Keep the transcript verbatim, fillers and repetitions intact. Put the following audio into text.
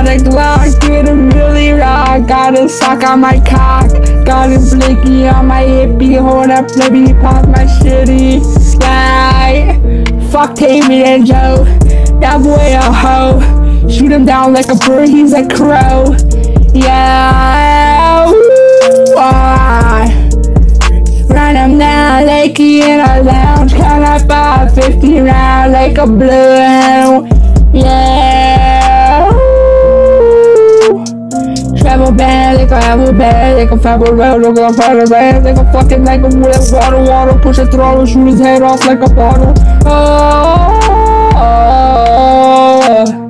Got a Glock, get a really rock. Got a sock on my cock. Got a blicky on my hippie. Hold up, let me pop my shitty. Yeah, fuck Tammy and Joe. That boy a hoe. Shoot him down like a bird, he's a crow. Yeah, ooh, ah. Run him down, Lakey in a lounge. Count up five fifty round like a blue hound. Yeah, ooh. Travel bad, like a travel bad, like a travel bad, like a travel bad, like a fucking like a wheel, water, water, push a throttle, shoot his head off like a bottle. Oh, oh, oh.